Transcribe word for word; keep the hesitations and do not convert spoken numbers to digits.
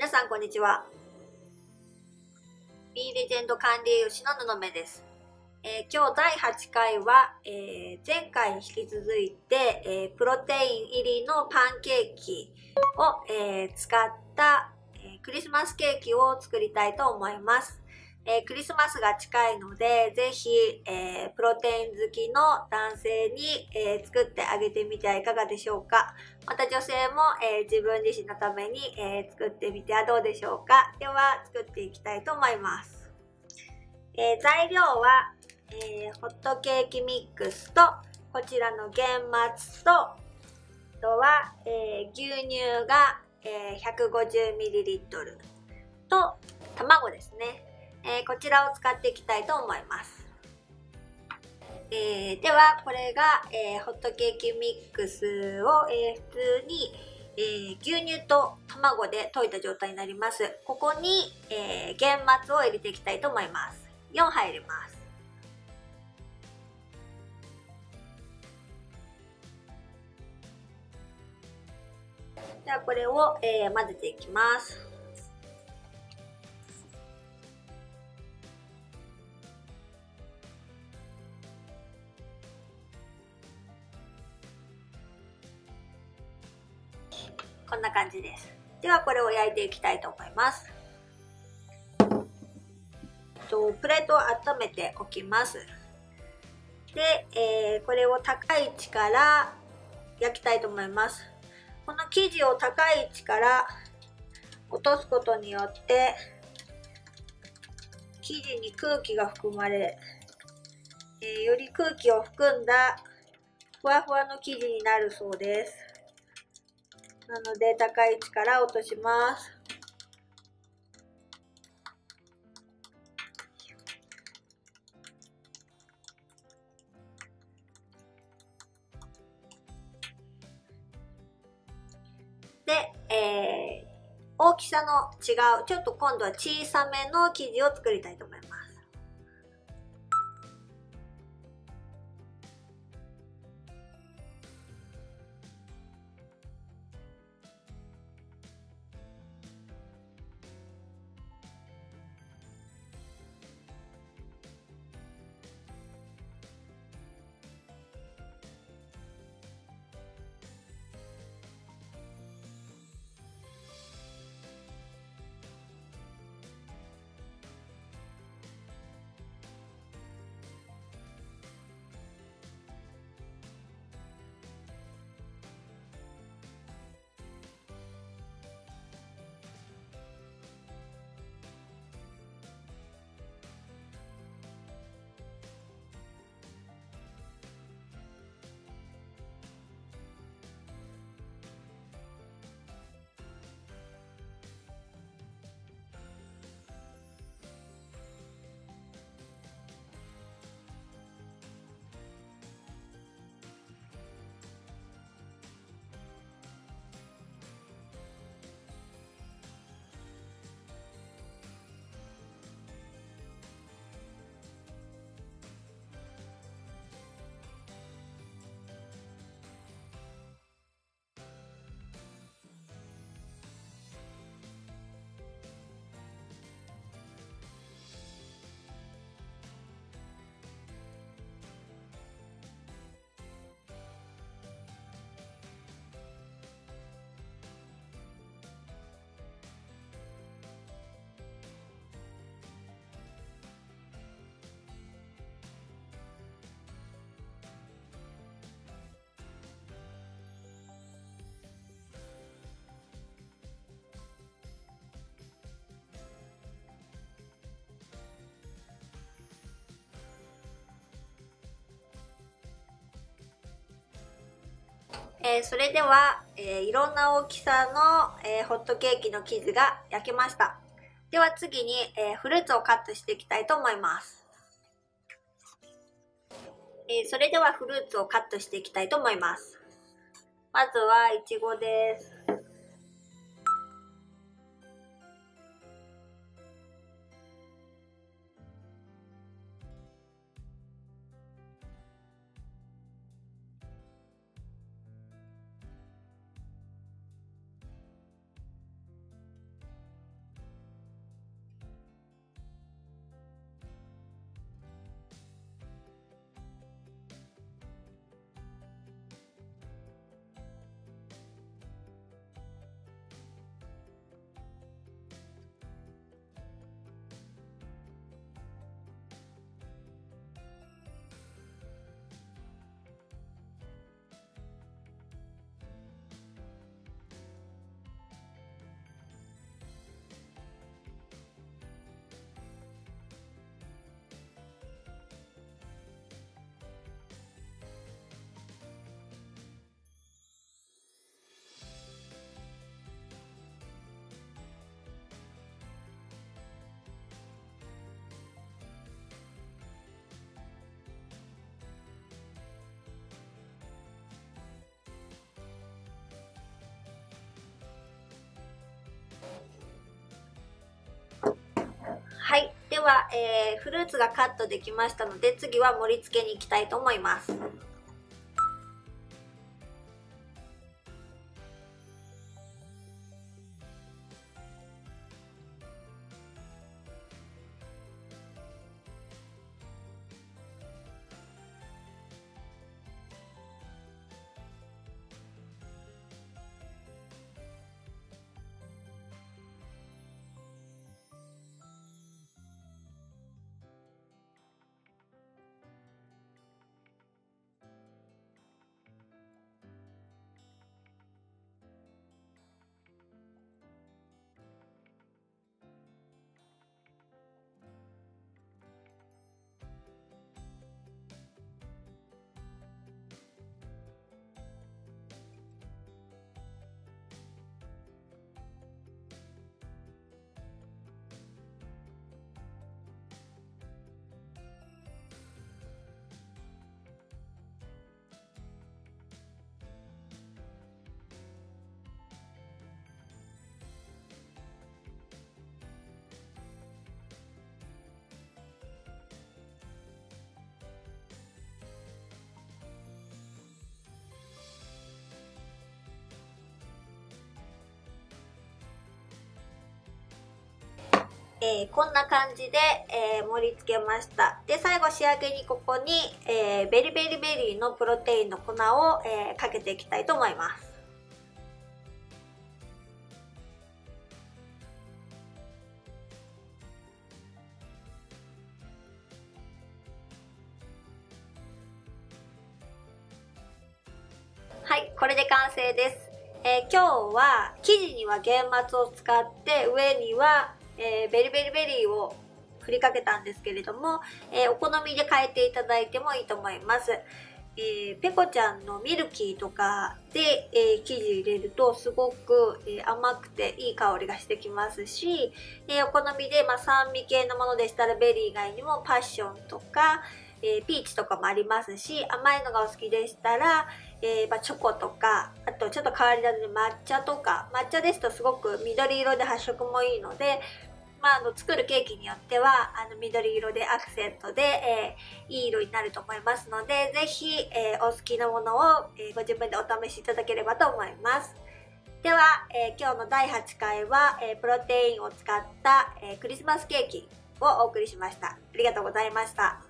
さんこんにちは。 B レジェンド管理栄養士の布目です。えー、今日だいはちかいは、えー、前回に引き続いて、えー、プロテイン入りのパンケーキを、えー、使った、えー、クリスマスケーキを作りたいと思います。えー、クリスマスが近いので、ぜひ、えー、プロテイン好きの男性に、えー、作ってあげてみてはいかがでしょうか。また女性も、えー、自分自身のために、えー、作ってみてはどうでしょうか。では、作っていきたいと思います。えー、材料は、えー、ホットケーキミックスと、こちらの玄末と、あとは、えー、牛乳が、えー、ひゃくごじゅうミリリットル と、卵ですね。えー、こちらを使っていきたいと思います。えー、では、これが、えー、ホットケーキミックスを、えー、普通に、えー、牛乳と卵で溶いた状態になります。ここに、えー、玄末を入れていきたいと思います。よんはい入れます。ではこれを、えー、混ぜていきます。こんな感じです。ではこれを焼いていきたいと思います。とプレートを温めておきます。で、えー、これを高い位置から焼きたいと思います。この生地を高い位置から落とすことによって生地に空気が含まれ、えー、より空気を含んだふわふわの生地になるそうです。なので高い位置から落とします。で、えー、大きさの違う、ちょっと今度は小さめの生地を作りたいと思います。えー、それでは、えー、いろんな大きさの、えー、ホットケーキの生地が焼けました。では次に、えー、フルーツをカットしていきたいと思います。えー、それではフルーツをカットしていきたいと思います。まずはいちごです。 では、えー、フルーツがカットできましたので、次は盛り付けに行きたいと思います。えー、こんな感じで、えー、盛り付けました。で、最後仕上げにここに、えー、ベリベリベリーのプロテインの粉を、えー、かけていきたいと思います。はい、これで完成です。えー、今日は生地には玄松を使って上にはえー、ベリベリベリーを振りかけたんですけれども、えー、お好みで変えていただいてもいいと思います。えー、ペコちゃんのミルキーとかで、えー、生地入れるとすごく、えー、甘くていい香りがしてきますし、えー、お好みで、まあ、酸味系のものでしたらベリー以外にもパッションとか、えー、ピーチとかもありますし、甘いのがお好きでしたら、えーまあ、チョコとか、あとちょっと変わり種で抹茶とか、抹茶ですとすごく緑色で発色もいいので、まあ、あの作るケーキによってはあの緑色でアクセントで、えー、いい色になると思いますので、ぜひ、えー、お好きなものを、えー、ご自分でお試しいただければと思います。では、えー、今日のだいはちかいは、えー、プロテインを使った、えー、クリスマスケーキをお送りしました。ありがとうございました。